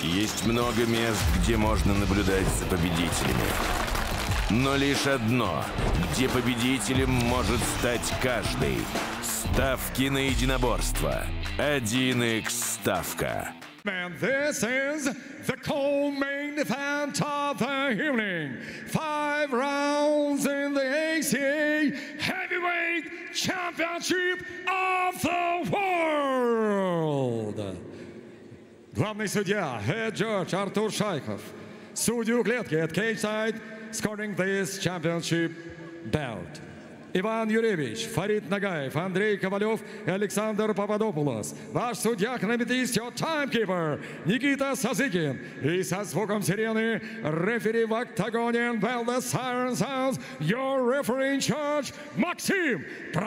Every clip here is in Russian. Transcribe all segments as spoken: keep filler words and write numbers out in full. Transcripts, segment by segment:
Есть много мест, где можно наблюдать за победителями. Но лишь одно, где победителем может стать каждый. Ставки на единоборство. один икс ставка. And this is the co-main event of the evening. Five rounds in the A C A Heavyweight Championship of the World. Главный судья, head judge Артур Шайхов. Судьи у клетки at cage side, scoring this championship bout. Иван Юрьевич, Фарид Нагаев, Андрей Ковалев и Александр Пападопулос. Ваш судья, хронометрист, your timekeeper, Никита Сазыкин. И со звуком сирены рефери в октагоне, well the siren sounds, your referee in charge, Максим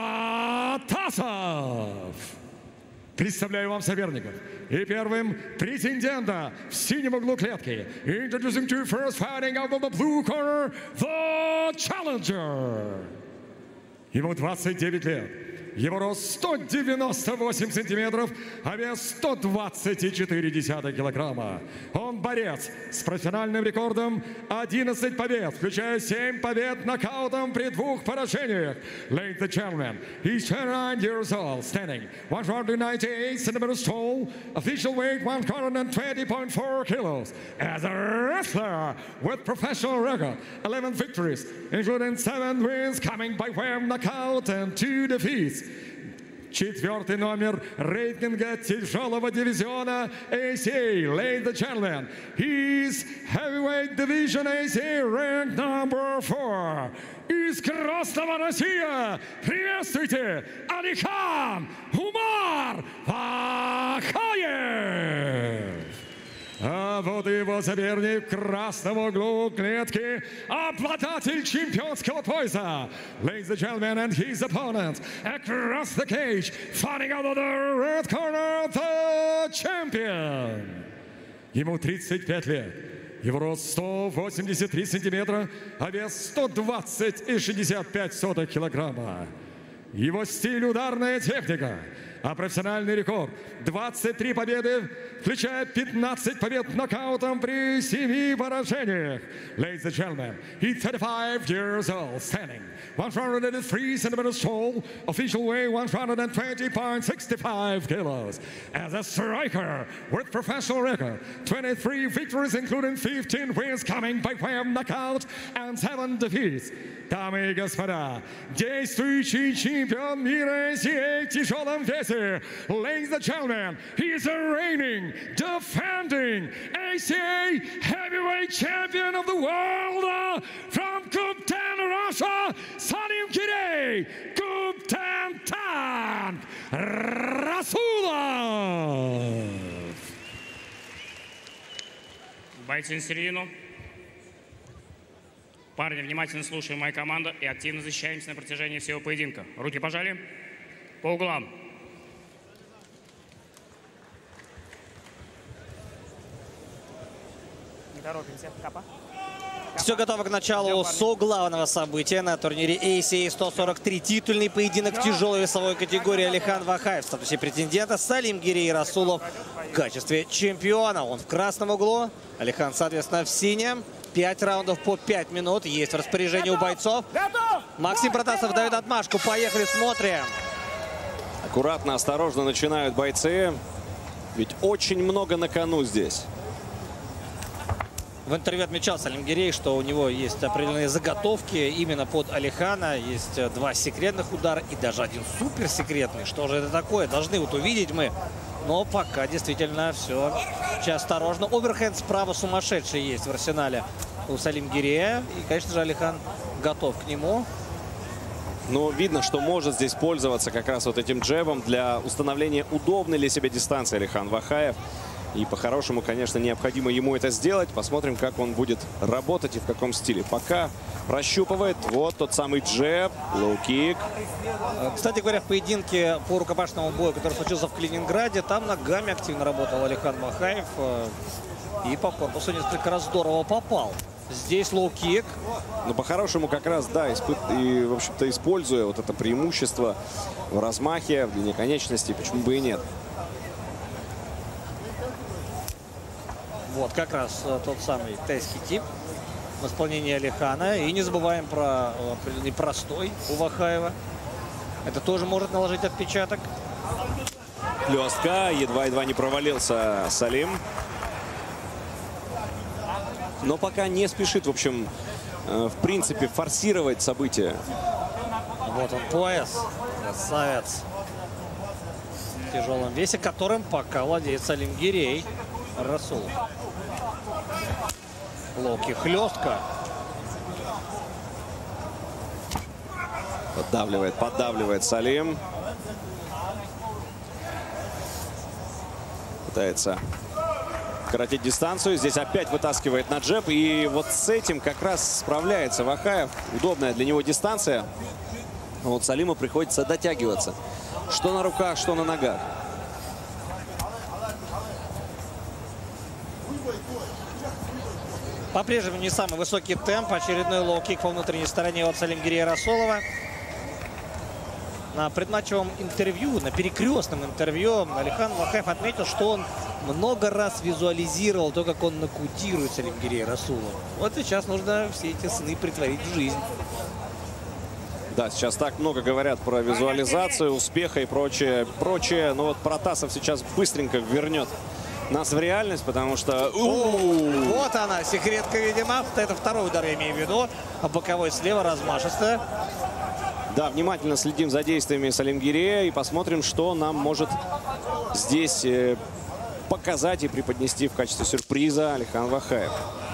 Протасов. Представляю вам соперников. И первым претендента в синем углу клетки. Introducing to first fighting out of the blue corner, the challenger. Ему двадцать девять лет. Его рост сто девяносто восемь сантиметров, а вес сто двадцать четыре килограмма. Он борец с профессиональным рекордом одиннадцать побед, включая семь побед нокаутом при двух поражениях. Ladies and gentlemen, he's twenty-nine years old, standing one hundred ninety-eight centimeters tall, official weight one hundred twenty point four kilos. As a wrestler with professional record, eleven victories, including seven wins coming by way of knockout and two defeats. Четвертый номер рейтинга тяжелого дивизиона A C A. Ladies and gentlemen, he's heavyweight division A C A rank number four. Из Красного Россия приветствуйте, Алихан Умар Вахаев. А вот и его соперник в красном углу клетки, обладатель чемпионского пояса. Ladies and gentlemen, and his opponent across the cage, fighting out of the red corner, the champion. Ему тридцать пять лет. Его рост сто восемьдесят три сантиметра, а вес сто двадцать шестьдесят пять сотых килограмма. Его стиль ударная техника, а профессиональный рекорд двадцать три победы, включая пятнадцать побед нокаутом при семи поражениях. Ladies and gentlemen, he's thirty-five years old, standing one hundred three centimeters tall, official weight one hundred twenty point six five kilos. As a striker with professional record, twenty-three victories, including fifteen wins coming by way of knockout and seven defeats. Дамы и господа, действующий чемпион мира A C A в тяжелом весе. Ladies and gentlemen, he is a reigning, defending A C A heavyweight champion of the world uh, from Guptan, Russia, Salim Girey, Guptan Tank Rasulov. Бойцы на середину. Парни, внимательно слушаем мою команду и активно защищаемся на протяжении всего поединка. Руки пожали. По углам. Не торопимся. Капа. Все готово к началу соглавного события на турнире A C A сто сорок три. Титульный поединок в тяжелой весовой категории. Алихан Вахаев в статусе претендента, Салим Girey Расулов в качестве чемпиона. Он в красном углу, Алихан, соответственно, в синем. Пять раундов по пять минут есть в распоряжении у бойцов. Максим Протасов дает отмашку. Поехали, смотрим. Аккуратно, осторожно начинают бойцы. Ведь очень много на кону здесь. В интервью отмечал Салим Girey, что у него есть определенные заготовки именно под Алихана. Есть два секретных удара и даже один суперсекретный. Что же это такое? Должны вот увидеть мы. Но пока действительно все. Сейчас осторожно. Оверхенд справа сумасшедший есть в арсенале у Салим Girey. И, конечно же, Алихан готов к нему. Но видно, что может здесь пользоваться как раз вот этим джебом для установления удобной для себя дистанции Алихан Вахаев. И по-хорошему, конечно, необходимо ему это сделать. Посмотрим, как он будет работать и в каком стиле. Пока прощупывает. Вот тот самый джеб, лоу-кик. Кстати говоря, в поединке по рукопашному бою, который случился в Калининграде, там ногами активно работал Алихан Вахаев. И по корпусу несколько раз здорово попал. Здесь лоу-кик. Но по-хорошему как раз, да, испы... и, в общем-то, используя вот это преимущество в размахе, в длине конечностей, почему бы и нет. Вот как раз тот самый тайский тип в исполнении Алихана. И не забываем про определенный простой у Вахаева. Это тоже может наложить отпечаток. Хлестка. Едва-едва не провалился Салим. Но пока не спешит, в общем, в принципе, форсировать события. Вот он, пояс. Красавец. В тяжелом весе, которым пока владеет Салим Гирей Расулов. Локи, хлестка. Поддавливает, поддавливает Салим. Пытается коротить дистанцию. Здесь опять вытаскивает на джеб. И вот с этим как раз справляется Вахаев. Удобная для него дистанция. Вот Салиму приходится дотягиваться. Что на руках, что на ногах. По-прежнему не самый высокий темп. Очередной лоу-кик по внутренней стороне от Салим Гирея Расулова. На предматчевом интервью, на перекрестном интервью Алихан Вахаев отметил, что он много раз визуализировал то, как он нокаутирует Салим Гирея Расулова. Вот сейчас нужно все эти сны притворить в жизнь. Да, сейчас так много говорят про визуализацию, успеха и прочее. прочее. Но вот Протасов сейчас быстренько вернет нас в реальность, потому что... О, вот она, секретка, видимо. Это второй удар, я имею в виду. А боковой слева размашисто. Да, внимательно следим за действиями Салим Гирея и посмотрим, что нам может здесь показать и преподнести в качестве сюрприза Алихан Вахаев.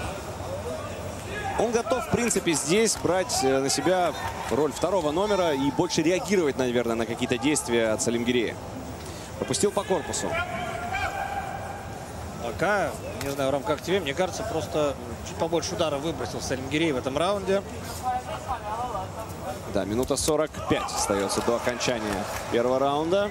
Он готов, в принципе, здесь брать на себя роль второго номера и больше реагировать, наверное, на какие-то действия от Салим Гирея. Попустил по корпусу. Пока, не знаю, Ром, как тебе, мне кажется, просто чуть побольше удара выбросил Салим Гирей в этом раунде. Да, минута сорок пять остается до окончания первого раунда.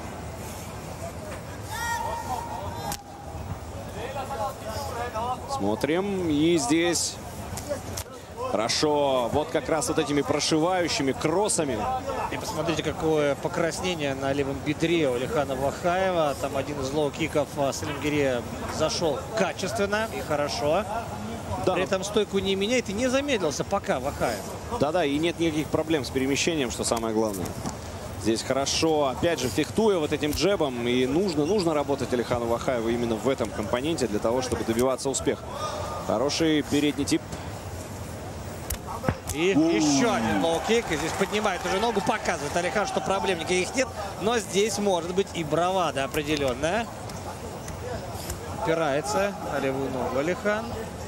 Смотрим. И здесь хорошо. Вот как раз вот этими прошивающими кроссами. И посмотрите, какое покраснение на левом бедре у Алихана Вахаева. Там один из лоу-киков Салим Гирея зашел качественно и хорошо. Да. При этом стойку не меняет и не замедлился пока Вахаев. Да-да, и нет никаких проблем с перемещением, что самое главное. Здесь хорошо, опять же, фехтуя вот этим джебом. И нужно, нужно работать Алихану Вахаеву именно в этом компоненте для того, чтобы добиваться успеха. Хороший передний тип. И У-у-у. еще один лоу-кик. И здесь поднимает уже ногу, показывает Алихан, что проблем никаких нет. Но здесь может быть и бравада определенная. Опирается на левую ногу Алихан.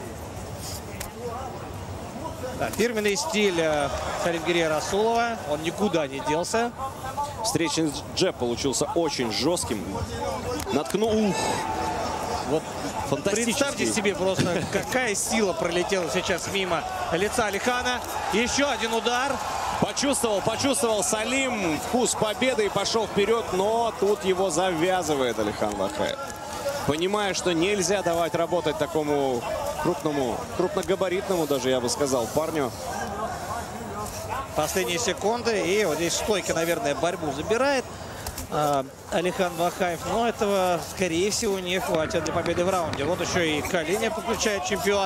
Да, фирменный стиль Салим Гирея Расулова. Он никуда не делся. Встречный джеб получился очень жестким. Наткнул. Ух. Вот представьте себе просто, какая сила пролетела сейчас мимо лица Алихана. Еще один удар. Почувствовал, почувствовал Салим вкус победы и пошел вперед. Но тут его завязывает Алихан Вахаев. Понимая, что нельзя давать работать такому крупному, крупногабаритному, даже я бы сказал, парню. Последние секунды. И вот здесь стойка, наверное, борьбу забирает э, Алихан Вахаев. Но этого, скорее всего, не хватит для победы в раунде. Вот еще и колени подключает чемпион.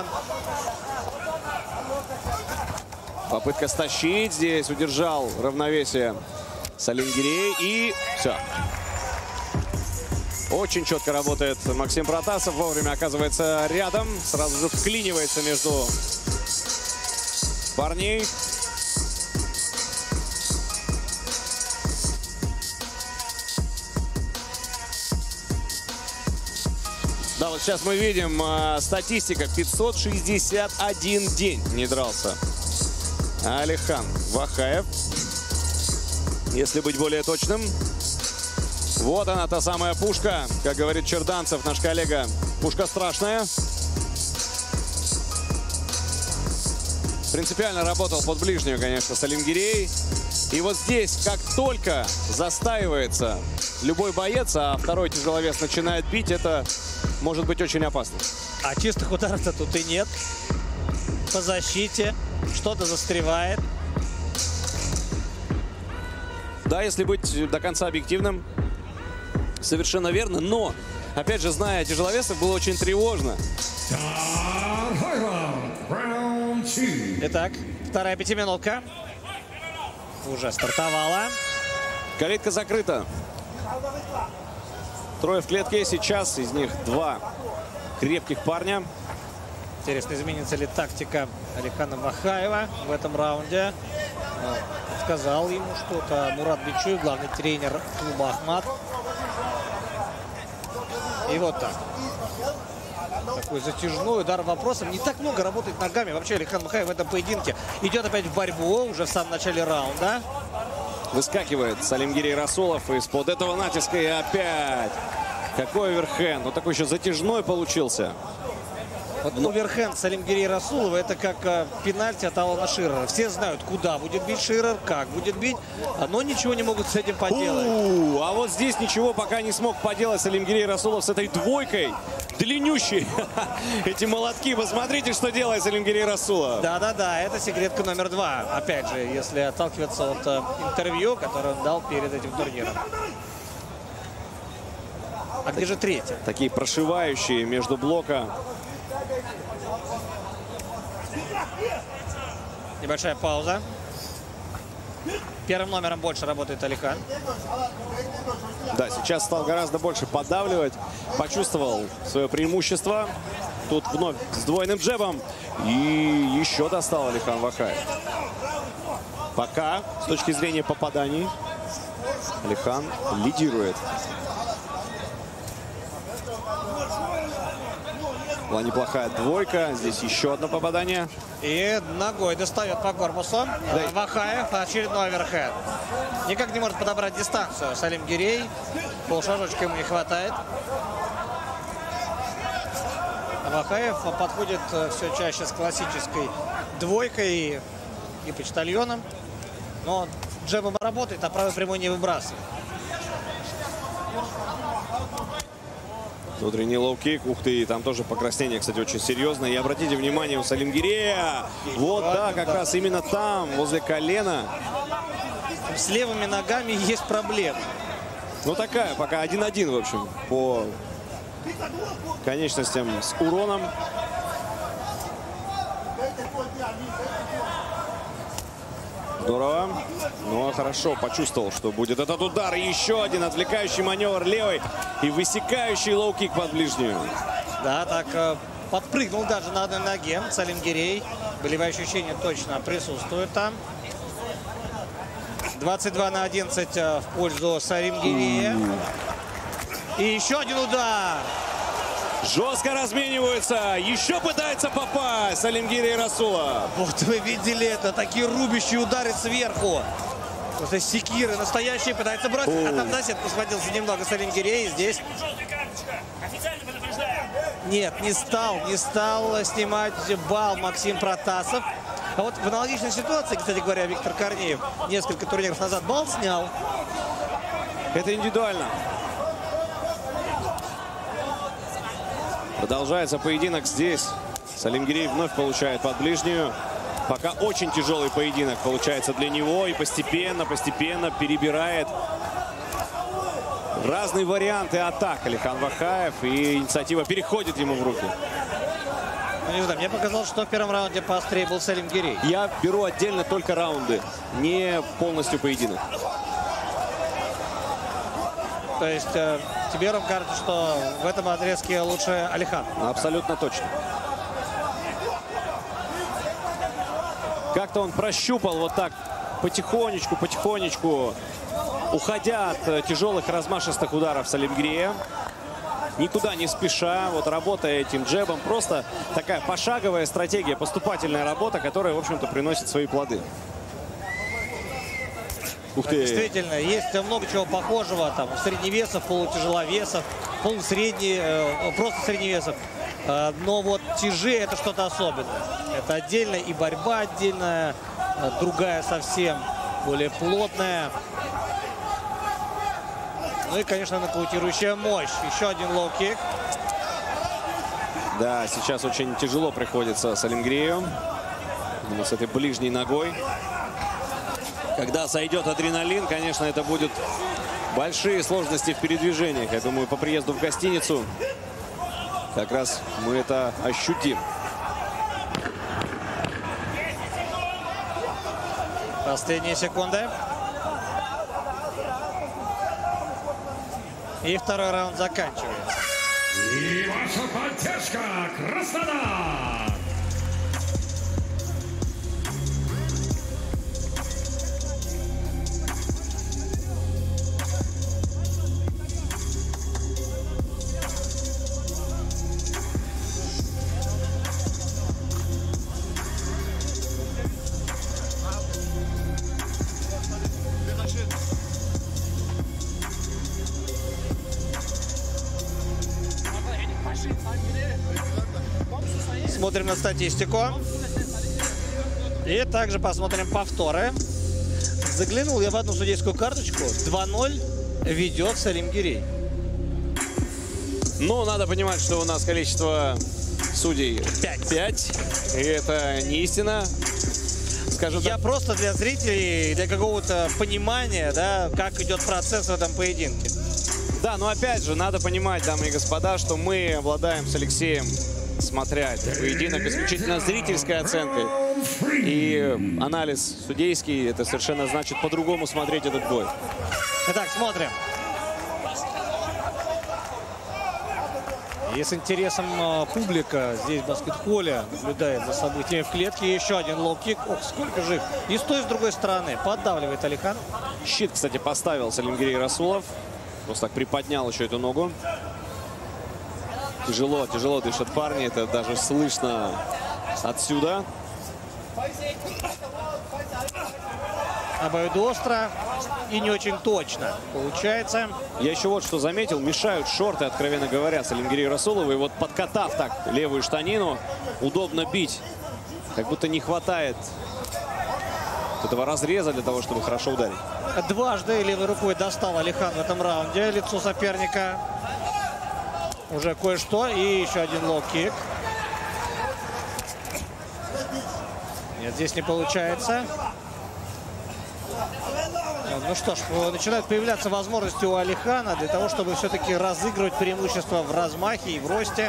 Попытка стащить. Здесь удержал равновесие Салим Гирей. И все. Очень четко работает Максим Протасов. Вовремя оказывается рядом. Сразу же вклинивается между парней. Да, вот сейчас мы видим э, статистика. пятьсот шестьдесят один день не дрался Алихан Вахаев. Если быть более точным. Вот она, та самая пушка. Как говорит Черданцев, наш коллега. Пушка страшная. Принципиально работал под ближнюю, конечно, Салим Гирей. И вот здесь, как только застаивается любой боец, а второй тяжеловес начинает бить, это может быть очень опасно. А чистых ударов-то тут и нет. По защите что-то застревает. Да, если быть до конца объективным, совершенно верно. Но опять же, зная тяжеловесов, было очень тревожно. Итак, вторая пятиминутка уже стартовала. Калитка закрыта. Трое в клетке сейчас, из них два крепких парня. Интересно, изменится ли тактика Алихана Вахаева в этом раунде. Сказал ему что-то Мурат Бичуев, главный тренер клуба «Ахмат». И вот так. Такой затяжной удар вопросом. Не так много работает ногами вообще Алихан Вахаев в этом поединке. Идет опять в борьбу уже в самом начале раунда. Выскакивает Салимгирей Расулов из-под этого натиска. И опять. Какой оверхенд. Ну такой еще затяжной получился. Вот оверхенд Салимгирей Расулова — это как э, пенальти от Алана Ширера. Все знают, куда будет бить Ширер, как будет бить, но ничего не могут с этим поделать. У-у-у, а вот здесь ничего пока не смог поделать Салимгирей Расулов с этой двойкой. Длиннющей. Эти молотки. Посмотрите, что делает Салимгирей Расулов. Да-да-да, это секретка номер два. Опять же, если отталкиваться от э, интервью, которое он дал перед этим турниром. А где же третья? Такие прошивающие между блока. Небольшая пауза. Первым номером больше работает Алихан. Да, сейчас стал гораздо больше поддавливать. Почувствовал свое преимущество. Тут вновь с двойным джебом. И еще достал Алихан Вахаев. Пока, с точки зрения попаданий, Алихан лидирует. Была неплохая двойка. Здесь еще одно попадание. И ногой достает по корпусу. Да. Вахаев, очередной оверхед. Никак не может подобрать дистанцию Салимгирей. Полшажочка ему не хватает. Вахаев подходит все чаще с классической двойкой и почтальоном. Но джебом работает, а правой прямой не выбрасывает. Внутренний лоу-кик. Ух ты, там тоже покраснение, кстати, очень серьезное. И обратите внимание, у Салимгирея. Вот, да, как раз именно там, возле колена. С левыми ногами есть проблемы. Ну, такая, пока один-один, в общем, по конечностям с уроном. Здорово. Ну, хорошо, почувствовал, что будет этот удар. И еще один отвлекающий маневр левой. И высекающий лоу-кик под ближнюю. Да, так э, подпрыгнул даже на одной ноге Салимгирей. Болевые ощущения точно присутствуют там. двадцать два на одиннадцать э, в пользу Салимгирея. И еще один удар. Жестко размениваются. Еще пытается попасть Салимгирей Расулов. Вот вы видели это. Такие рубящие удары сверху. Просто секиры настоящие, пытается бросить. А там за сетку схватился немного Салимгирей. Здесь... Нет, не стал. Не стал снимать бал Максим Протасов. А вот в аналогичной ситуации, кстати говоря, Виктор Корнеев несколько турниров назад бал снял. Это индивидуально. Продолжается поединок здесь. Салимгирей вновь получает под ближнюю. Пока очень тяжелый поединок получается для него. И постепенно, постепенно перебирает разные варианты атак Алихан Вахаев. И инициатива переходит ему в руки. Ну, не знаю, мне показалось, что в первом раунде поострее был Салимгирей. Я беру отдельно только раунды, не полностью поединок. То есть э, тебе, Ром, кажется, что в этом отрезке лучше Алихан? Абсолютно точно. Как-то он прощупал вот так потихонечку, потихонечку, уходя от тяжелых размашистых ударов Салимгирея. Никуда не спеша, вот работая этим джебом. Просто такая пошаговая стратегия, поступательная работа, которая, в общем-то, приносит свои плоды. Ух ты. Действительно, есть много чего похожего там у средневесов, полутяжеловесов, полусредний, э, просто средневесов. Э, но вот тяжи — это что-то особенное. Это отдельно и борьба отдельная, э, другая совсем, более плотная. Ну и, конечно, нокаутирующая мощь. Еще один лоу-кик. Да, сейчас очень тяжело приходится Салимгирею. С этой ближней ногой. Когда сойдет адреналин, конечно, это будет большие сложности в передвижениях. Я думаю, по приезду в гостиницу как раз мы это ощутим. Последние секунды. И второй раунд заканчивается. И ваша поддержка, Краснодар! Смотрим на статистику. И также посмотрим повторы. Заглянул я в одну судейскую карточку. два ноль ведет Салим Гирей. Но надо понимать, что у нас количество судей Пять. пять. И это не истина. Скажем Я так. просто для зрителей, для какого-то понимания, да, как идет процесс в этом поединке. Да, но опять же, надо понимать, дамы и господа, что мы обладаем с Алексеем, смотря этот поединок, исключительно зрительской оценкой. И анализ судейский, это совершенно значит по-другому смотреть этот бой. Итак, смотрим. И с интересом э, публика здесь в баскетболе наблюдает за событиями в клетке. Еще один лоу-кик. Ох, сколько же их. И с той, и с другой стороны. Поддавливает Алихан. Щит, кстати, поставил Салим Гирей Расулов. Просто так приподнял еще эту ногу. Тяжело, тяжело дышат парни. Это даже слышно отсюда. Обоюдоостро и не очень точно получается. Я еще вот что заметил. Мешают шорты, откровенно говоря, Салим Гирей Расулову. И вот подкатав так левую штанину, удобно бить. Как будто не хватает этого разреза для того, чтобы хорошо ударить. Дважды левой рукой достал Алихан в этом раунде лицо соперника. Уже кое-что. И еще один лоу-кик. Нет, здесь не получается. Ну что ж, начинают появляться возможности у Алихана для того, чтобы все-таки разыгрывать преимущество в размахе и в росте.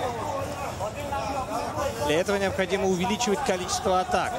Для этого необходимо увеличивать количество атак.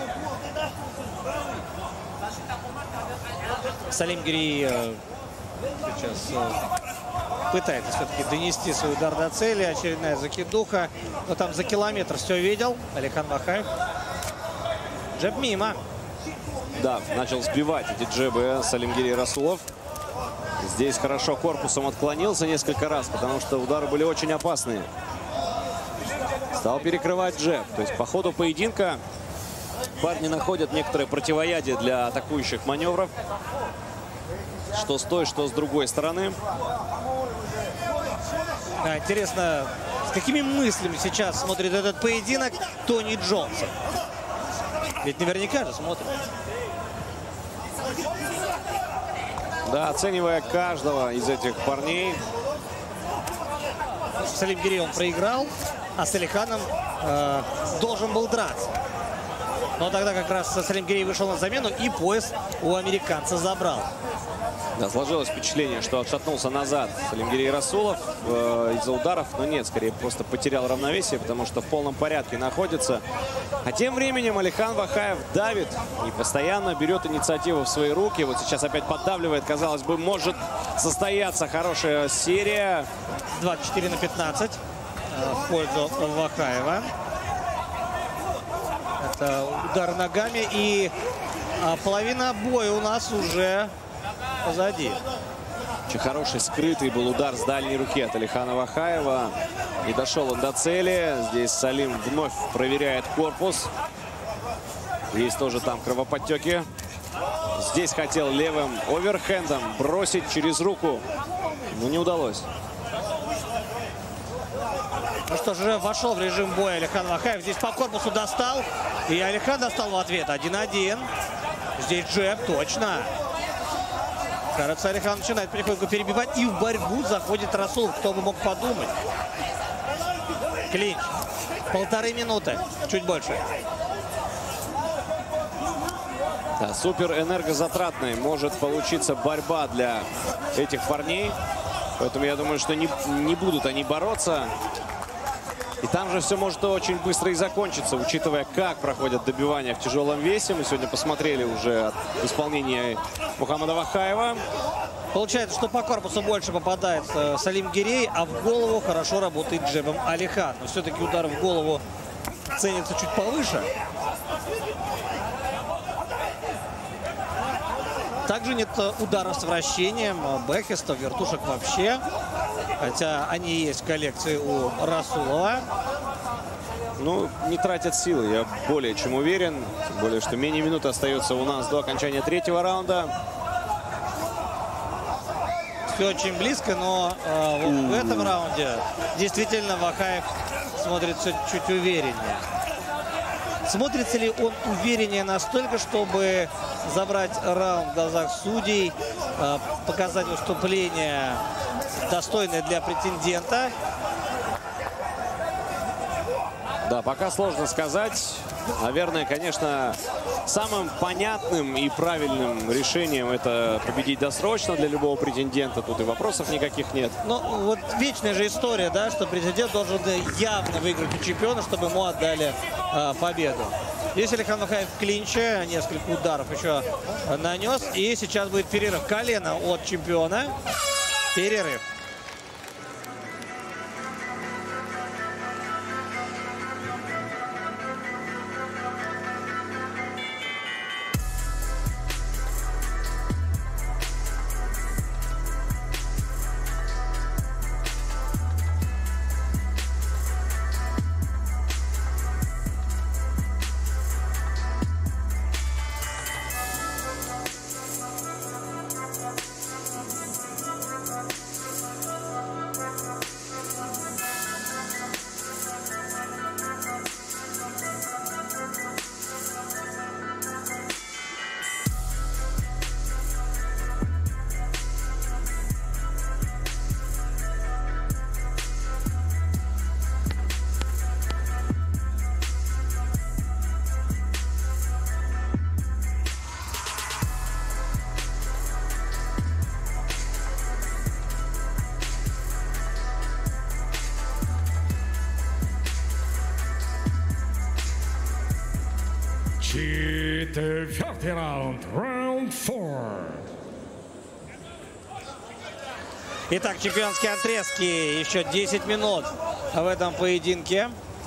Салим Гирей сейчас пытается все-таки донести свой удар до цели. Очередная закидуха. Но там за километр все видел. Алихан Вахаев. Джеб мимо. Да, начал сбивать эти джебы Салим Гирей Расулов. Здесь хорошо корпусом отклонился несколько раз, потому что удары были очень опасные. Стал перекрывать джеб. То есть по ходу поединка парни находят некоторое противоядие для атакующих маневров. Что с той, что с другой стороны. Да, интересно, с какими мыслями сейчас смотрит этот поединок Тони Джонсон. Ведь наверняка же смотрит. Да, оценивая каждого из этих парней. Салим Гирей он проиграл, а с Алиханом э, должен был драться. Но тогда как раз Салим Гирей вышел на замену и пояс у американца забрал. Да, сложилось впечатление, что отшатнулся назад Салим Гирей Расулов э, из-за ударов. Но нет, скорее просто потерял равновесие, потому что в полном порядке находится. А тем временем Алихан Вахаев давит и постоянно берет инициативу в свои руки. Вот сейчас опять поддавливает. Казалось бы, может состояться хорошая серия. двадцать четыре на пятнадцать э, в пользу Вахаева. Это удар ногами. И э, половина боя у нас уже позади. Очень хороший скрытый был удар с дальней руки от Алихана Вахаева. Не дошел он до цели. Здесь Салим вновь проверяет корпус. Есть тоже там кровоподтеки. Здесь хотел левым оверхендом бросить через руку, но не удалось. Ну что ж, уже вошел в режим боя Алихан Вахаев. Здесь по корпусу достал. И Алихан достал в ответ. один-один. Здесь джеб, точно. Кажется, Алихан начинает потихоньку перебивать. И в борьбу заходит Расулов. Кто бы мог подумать. Клинч. Полторы минуты. Чуть больше. Да, супер энергозатратной может получиться борьба для этих парней. Поэтому я думаю, что не, не будут они бороться. И там же все может очень быстро и закончиться, учитывая, как проходят добивания в тяжелом весе. Мы сегодня посмотрели уже от исполнения Мухаммада Вахаева. Получается, что по корпусу больше попадает э, Салим Гирей, а в голову хорошо работает джебом Алихан. Но все-таки удар в голову ценится чуть повыше. Также нет ударов с вращением, бэкхестов, вертушек вообще. Хотя они есть в коллекции у Расулова. Ну, не тратят силы, я более чем уверен. Тем более, что менее минуты остается у нас до окончания третьего раунда. Все очень близко, но э, вот в этом раунде действительно Вахаев смотрится чуть увереннее. Смотрится ли он увереннее настолько, чтобы забрать раунд в глазах судей, э, показать выступление достойное для претендента? Да, пока сложно сказать. Наверное, конечно, самым понятным и правильным решением это победить досрочно для любого претендента. Тут и вопросов никаких нет. Ну, вот вечная же история, да, что претендент должен явно выиграть у чемпиона, чтобы ему отдали э, победу. Здесь Алихан Вахаев в клинче, несколько ударов еще нанес. И сейчас будет перерыв. Колено от чемпиона. Перерыв. Четвертый раунд. Раунд four. Итак, чемпионские отрезки. Еще десять минут в этом поединке.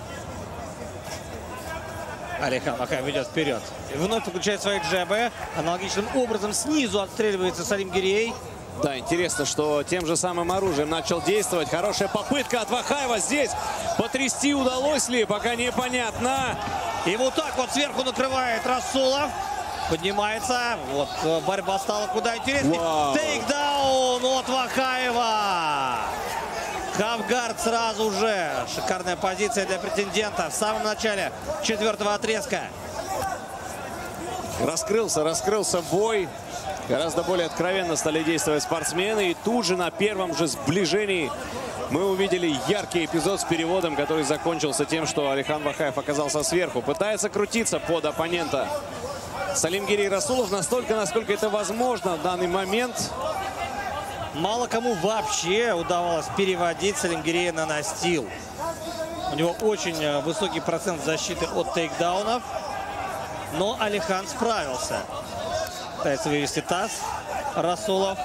Алихан Вахаев идет вперед. И вновь подключает свои джебы. Аналогичным образом снизу отстреливается Салим Гирей. Да, интересно, что тем же самым оружием начал действовать. Хорошая попытка от Вахаева здесь. Потрясти удалось ли, пока непонятно. И вот так вот сверху накрывает Расулов. Поднимается. Вот борьба стала куда интереснее. Тейкдаун от Вахаева. Хавгард сразу же. Шикарная позиция для претендента в самом начале четвертого отрезка. Раскрылся, раскрылся бой. Гораздо более откровенно стали действовать спортсмены. И тут же на первом же сближении мы увидели яркий эпизод с переводом, который закончился тем, что Алихан Вахаев оказался сверху. Пытается крутиться под оппонента Салим Гирей Расулов настолько, насколько это возможно в данный момент. Мало кому вообще удавалось переводить Салим Гирея на настил. У него очень высокий процент защиты от тейкдаунов. Но Алихан справился. Пытается вывести таз Расулов.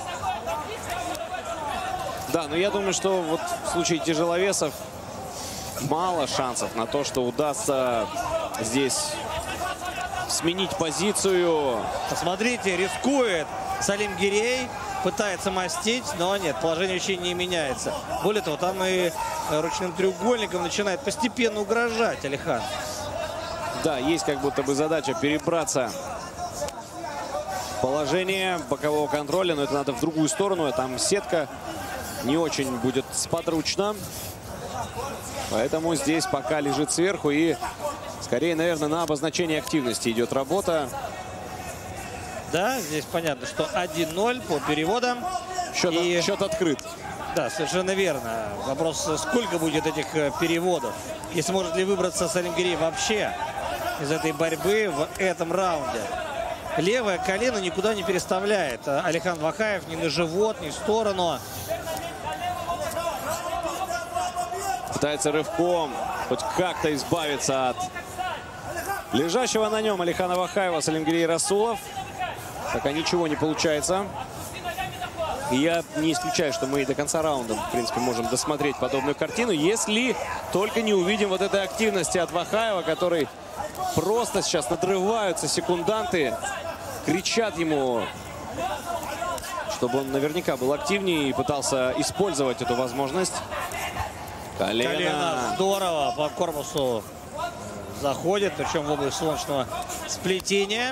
Да, но я думаю, что вот в случае тяжеловесов мало шансов на то, что удастся здесь сменить позицию. Посмотрите, рискует Салим Гирей. Пытается мастить, но нет, положение вещей не меняется. Более того, там и ручным треугольником начинает постепенно угрожать Алихан. Да, есть как будто бы задача перебраться в положение бокового контроля, но это надо в другую сторону, а там сетка не очень будет сподручна. Поэтому здесь пока лежит сверху и скорее, наверное, на обозначение активности идет работа. Да, здесь понятно, что один ноль по переводам. Счет, и... счет открыт. Да, совершенно верно. Вопрос, сколько будет этих переводов. И сможет ли выбраться Салим Гирей вообще из этой борьбы в этом раунде. левое колено никуда не переставляет Алихан Вахаев ни на живот, ни в сторону. Пытается рывком хоть как-то избавиться от лежащего на нем Алихана Вахаева Салимгирей Расулов. Пока ничего не получается. И я не исключаю, что мы и до конца раунда, в принципе, можем досмотреть подобную картину, если только не увидим вот этой активности от Вахаева, который просто сейчас надрываются секунданты, кричат ему, чтобы он наверняка был активнее и пытался использовать эту возможность. Колено. Колено здорово по корпусу заходит, причем в область солнечного сплетения.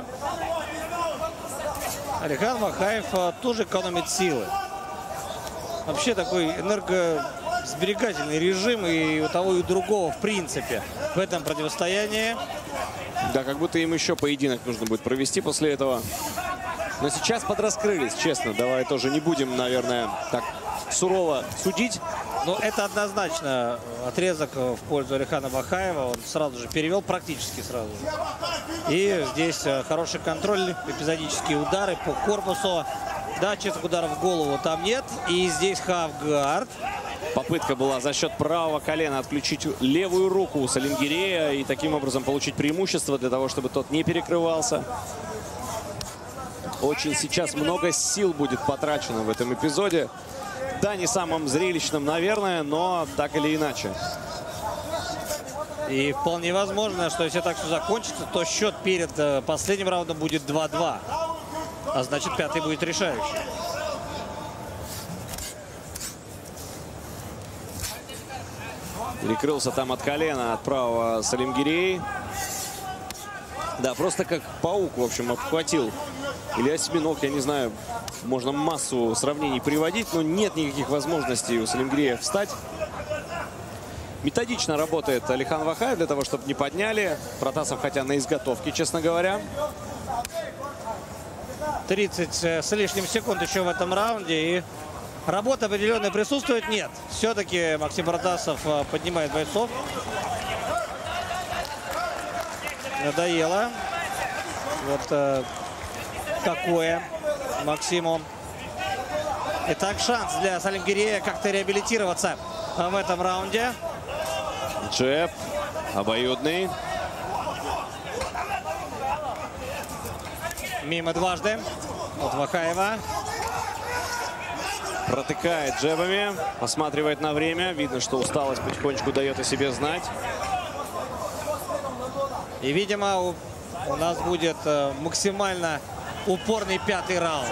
Алихан Вахаев тоже экономит силы. Вообще такой энергосберегательный режим и у того, и у другого, в принципе, в этом противостоянии. Да, как будто им еще поединок нужно будет провести после этого. Но сейчас подраскрылись, честно. Давай тоже не будем, наверное, так сурово судить. Но это однозначно отрезок в пользу Алихана Вахаева. Он сразу же перевел, практически сразу же. И здесь хороший контроль, эпизодические удары по корпусу. Да, честных ударов в голову там нет. И здесь хавгард. Попытка была за счет правого колена отключить левую руку у Салимгирея и таким образом получить преимущество для того, чтобы тот не перекрывался. Очень сейчас много сил будет потрачено в этом эпизоде. Да, не самым зрелищным, наверное, но так или иначе. И вполне возможно, что если так все закончится, то счет перед последним раундом будет два-два. А значит, пятый будет решающий. Перекрылся там от колена, от правого Салимгирей. Да, просто как паук, в общем, обхватил. Или осьминог, я не знаю, можно массу сравнений приводить, но нет никаких возможностей у Салимгирея встать. Методично работает Алихан Вахаев для того, чтобы не подняли. Протасов хотя на изготовке, честно говоря. тридцать с лишним секунд еще в этом раунде. И работа определенная присутствует. Нет, все-таки Максим Протасов поднимает бойцов. Надоело. Вот э, такое Максиму. Итак, шанс для Салимгирея как-то реабилитироваться в этом раунде. Джеб обоюдный. Мимо дважды от Вахаева. Протыкает джебами, посматривает на время. Видно, что усталость потихонечку дает о себе знать. И, видимо, у, у нас будет э, максимально упорный пятый раунд.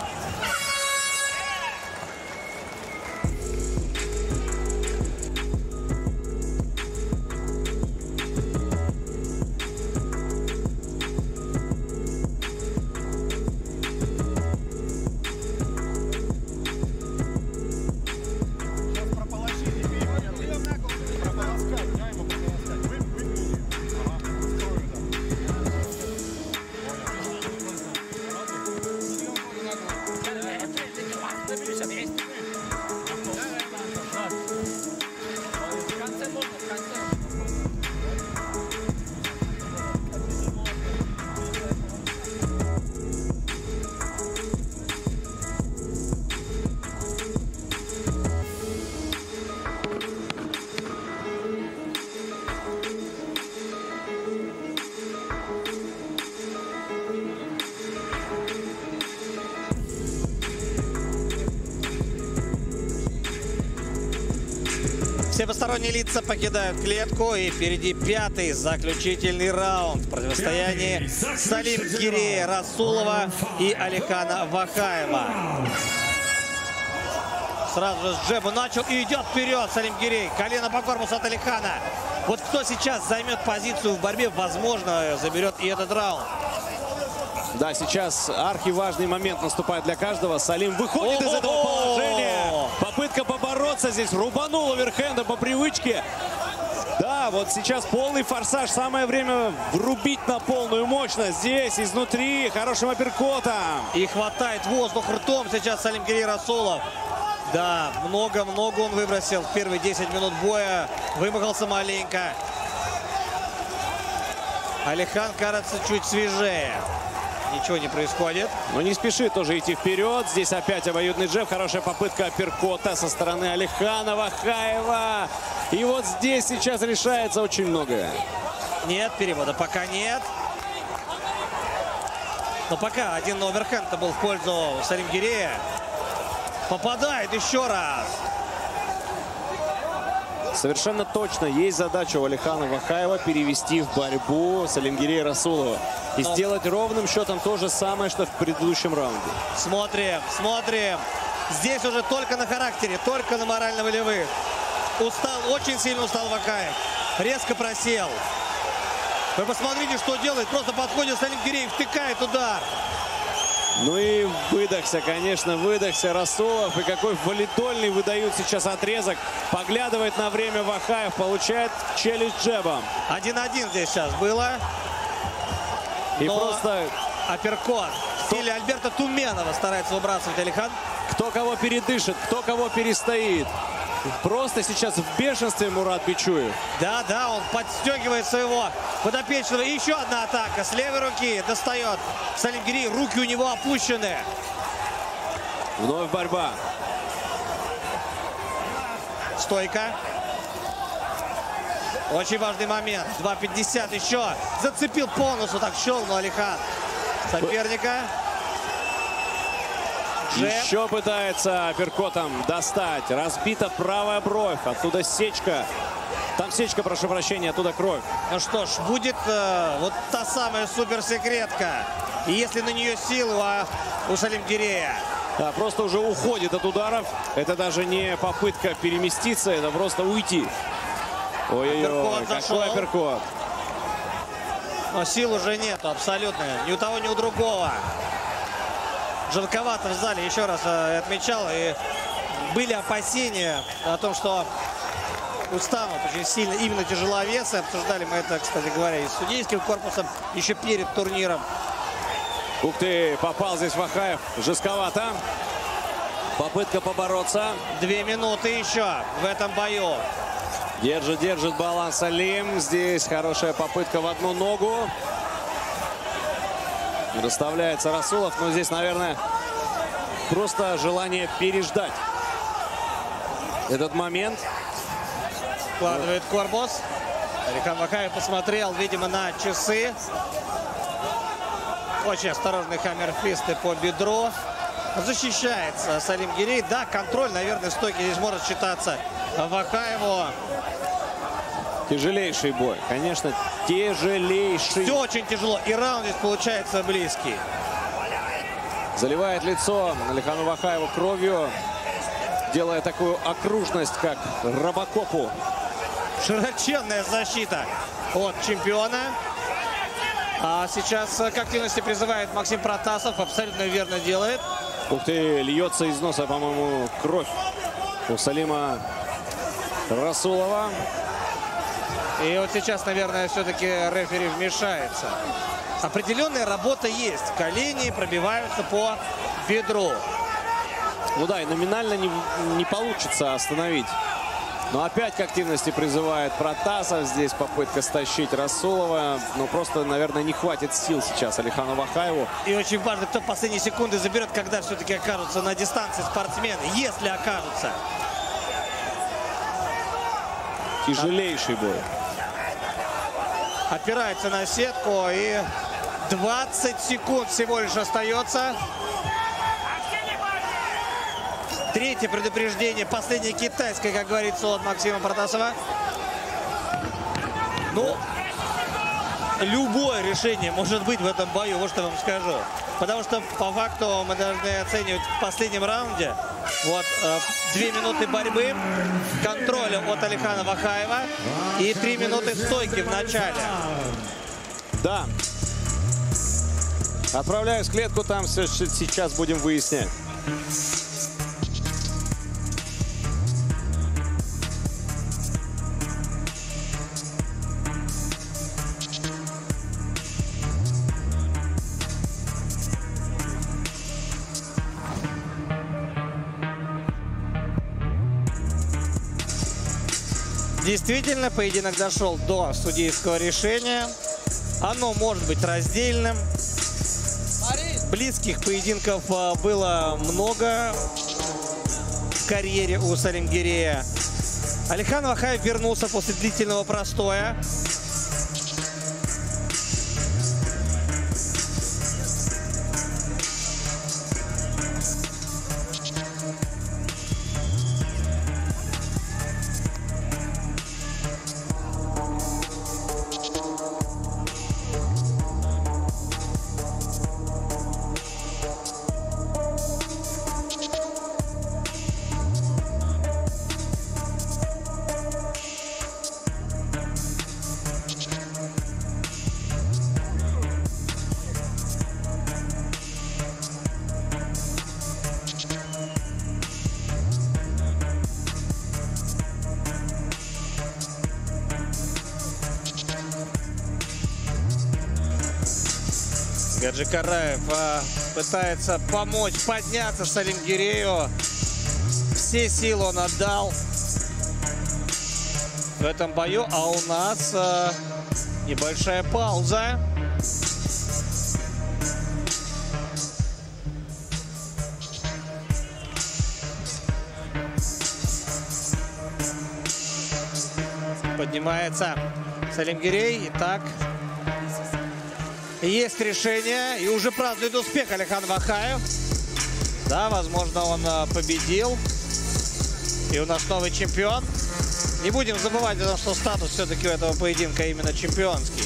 Все посторонние лица покидают клетку. И впереди пятый заключительный раунд в противостоянии Салимгирея Расулова и Алихана Вахаева. Сразу же с джеба начал и идет вперед Салимгирей. Колено по корпусу от Алихана. Вот кто сейчас займет позицию в борьбе, возможно, заберет и этот раунд. Да, сейчас архиважный момент наступает для каждого. Салим выходит из этого положения. Попытка побороться здесь. Рубанул оверхендом по привычке. Да, вот сейчас полный форсаж. Самое время врубить на полную мощность. Здесь, изнутри, хорошим апперкотом. И хватает воздух ртом сейчас Салимгирей Расулов. Да, много-много он выбросил в первые десять минут боя. Вымахался маленько. Алихан, кажется, чуть свежее. ничего не происходит. Но не спешит тоже идти вперед. Здесь опять обоюдный джеб. Хорошая попытка апперкота со стороны Алихана Вахаева. И вот здесь сейчас решается очень многое. Нет, перевода пока нет. Но пока один оверхенд был в пользу Салимгирея. Попадает еще раз. Совершенно точно есть задача у Алихана Вахаева перевести в борьбу Салимгирея Расулова. И Но... сделать ровным счетом то же самое, что в предыдущем раунде. Смотрим, смотрим. Здесь уже только на характере, только на морально-волевых. Устал, очень сильно устал Вахаев. Резко просел. Вы посмотрите, что делает. Просто подходит Салимгирей, втыкает удар. Ну и выдохся, конечно, выдохся Расулов. И какой валидольный выдают сейчас отрезок. Поглядывает на время Вахаев, получает челюсть джебом. один-один здесь сейчас было. И Но просто... апперкот в стиле Альберта Туменова старается выбрасывать Алихан. Кто кого передышит, кто кого перестоит. Просто сейчас в бешенстве Мурат Бичуев. Да, да, он подстегивает своего подопечного. И еще одна атака с левой руки достает Салимгирей. Руки у него опущены. Вновь борьба. Стойка. Очень важный момент. два пятьдесят еще. Зацепил по носу, так щелкнул Алихан соперника. Джеб. Еще пытается апперкотом достать. Разбита правая бровь. Оттуда сечка. Там сечка, прошу прощения, оттуда кровь. Ну что ж, будет э, вот та самая суперсекретка. И если на нее силы а, у Салимгирея. Да, просто уже уходит от ударов. Это даже не попытка переместиться, это просто уйти. Ой-ой-ой, какой апперкот. Но сил уже нету абсолютно. Ни у того, ни у другого. Жарковато в зале, еще раз э, отмечал. И были опасения о том, что устанут очень сильно именно тяжеловесы. Обсуждали мы это, кстати говоря, и с судейским корпусом еще перед турниром. Ух ты, попал здесь Вахаев. Жестковато. Попытка побороться. Две минуты еще в этом бою. Держит, держит баланс Салим. Здесь хорошая попытка в одну ногу. Расставляется Расулов, но здесь, наверное, просто желание переждать этот момент. Вкладывает корпус. Алихан Вахаев посмотрел, видимо, на часы. Очень осторожный хаммерфисты по бедру. Защищается Салимгирей. Да, контроль, наверное, стойки здесь может считаться Вахаеву. Тяжелейший бой. Конечно, тяжелейший. Все очень тяжело. И раунд здесь получается близкий. Заливает лицо Алихану Вахаеву кровью, делая такую окружность, как Робокопу. Широченная защита от чемпиона. А сейчас к активности призывает Максим Протасов. Абсолютно верно делает. Ух ты, льется из носа, по-моему, кровь у Салима Расулова. И вот сейчас, наверное, все-таки рефери вмешается. Определенная работа есть. Колени пробиваются по бедру. Ну да, и номинально не, не получится остановить. Но опять к активности призывает Протасов. Здесь попытка стащить Расулова. Но просто, наверное, не хватит сил сейчас Алихану Вахаеву. И очень важно, кто в последние секунды заберет, когда все-таки окажутся на дистанции спортсмены. Если окажутся. Тяжелейший бой. Опирается на сетку. И двадцать секунд всего лишь остается. Третье предупреждение. Последнее китайское, как говорится, от Максима Протасова. Ну, любое решение может быть в этом бою, вот что я вам скажу. Потому что по факту мы должны оценивать в последнем раунде. Вот э, две минуты борьбы, контроля от Алихана Вахаева и три минуты стойки в начале. Да. Отправляюсь в клетку, там все сейчас будем выяснять. Действительно, поединок дошел до судейского решения. Оно может быть раздельным. Близких поединков было много в карьере у Салимгирея. Алихан Вахаев вернулся после длительного простоя. Гаджикараев а, пытается помочь подняться Салимгирею. Все силы он отдал в этом бою. А у нас а, небольшая пауза. Поднимается Салимгирей. Итак, есть решение, и уже празднует успех Алихан Вахаев. Да, возможно, он победил. И у нас новый чемпион. Не будем забывать о том, что статус все-таки у этого поединка именно чемпионский.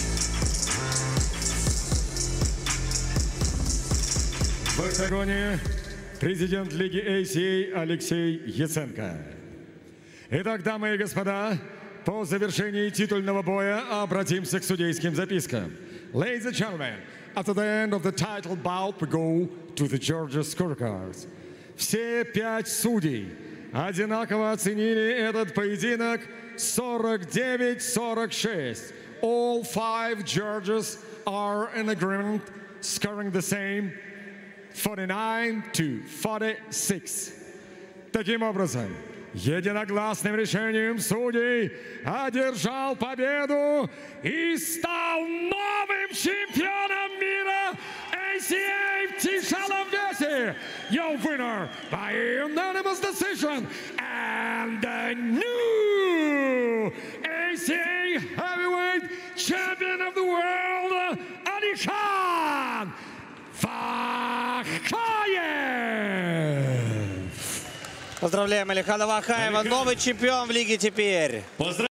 В октагоне президент Лиги эй си эй Алексей Яценко. Итак, дамы и господа, по завершении титульного боя обратимся к судейским запискам. Ladies and gentlemen, after the end of the title bout, we go to the judges' scorecards. Все пять судей одинаково оценили этот поединок сорок девять сорок шесть. All five judges are in agreement, scoring the same, forty-nine to forty-six. Таким образом, единогласным решением судей одержал победу и стал новым чемпионом мира эй си эй в тяжелом весе. Your winner by unanimous decision and the new эй си эй heavyweight champion of the world, Алихан Вахаев. Поздравляем Алихана Вахаева, новый чемпион в лиге теперь.